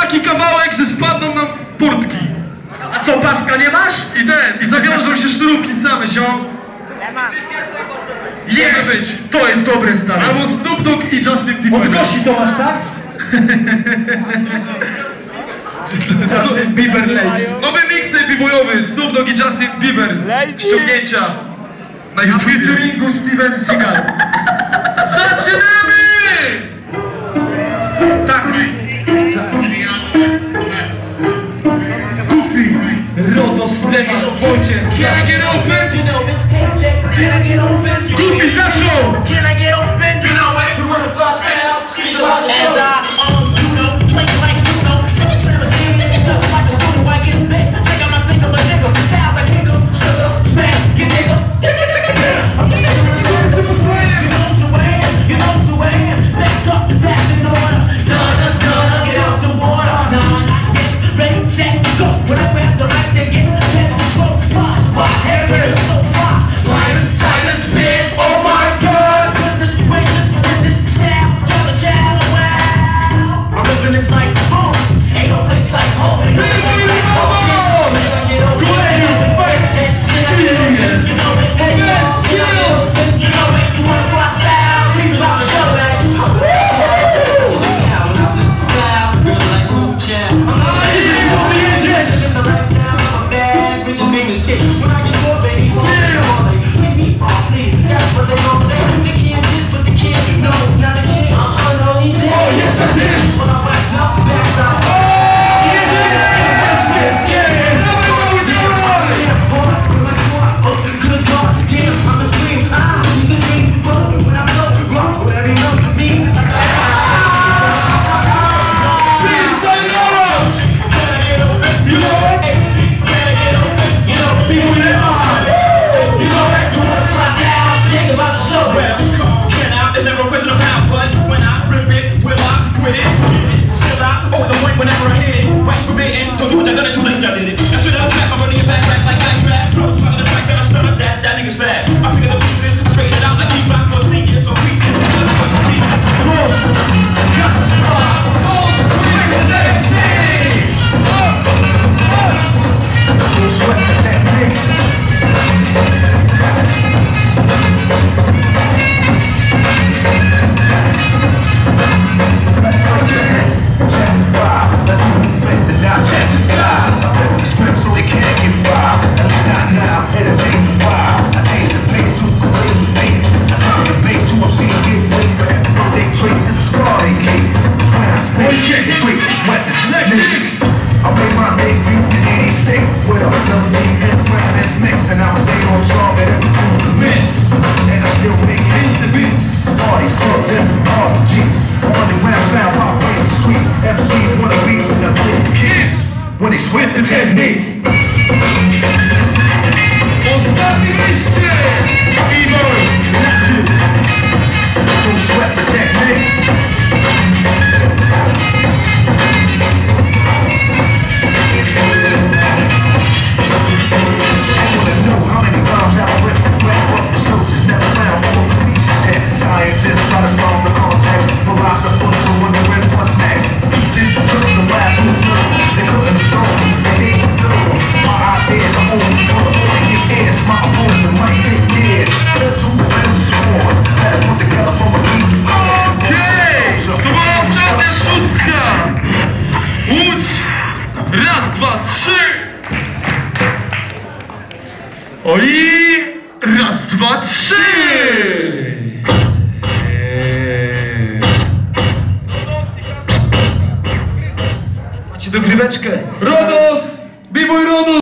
taki kawałek, że spadną nam portki. A co, paska nie masz? I zawiążą się sznurówki same, ziom. Jest! To jest dobre, stary. Albo Snoop Dogg i Justin Bieber. Od Gosi to masz, tak? Justin Bieber Lace. Nowy mixtape b-boyowy, Snoop Dogg i Justin Bieber. Ściągnięcia na Na YouTube. featuringu Steven Seagal. Zaczynamy! Tak. Goofy, Rodos, Lewa, Wojciech. Can I get open? Goofy zaczął! Can I get open? You know what? You wanna bust down? See you out as I play like Juno. See me slam a jam, take it just like a pseudo. I get big, check out my finger, my nigga. Sound like nigga, sugar, smash, you nigga. I'm giving you the source of a slam. You know who I am, you know who I am. Back up the pass in order. Dun, get out the water. Nah, get ready, check, go. When I grab the mic, they get control. Fly, my hair is so fly. Lion, tiger, big, oh my God. Goodness gracious, this sound, you're the child, wow. I'm living this like home, ain't no place like home. Ain't no place like home. Get over it, fight, chase, you know it, hey, skills. You know it, you wanna fly style, treat about the show, man. When they sweat the techniques. Ostatni wyjście! B-boy, that's it. Don't sweat the technique. I wanna know how many times I've ripped the sweat, but the soldiers never found all the pieces yet. Scientists try to solve the concept. Philosophers are wondering what's next. Pieces, truths, and bad foods. They couldn't solve it, they didn't solve it. My ideas are only good. His ears, my opponents are might take care. There's who builds scores. Let's put together for a lead. Okej! To była ostatnia szóstka! Łódź! Raz, dwa, trzy! Oj! Raz, dwa, trzy! Macie dogryweczkę. Rodos! B-boy Rodos!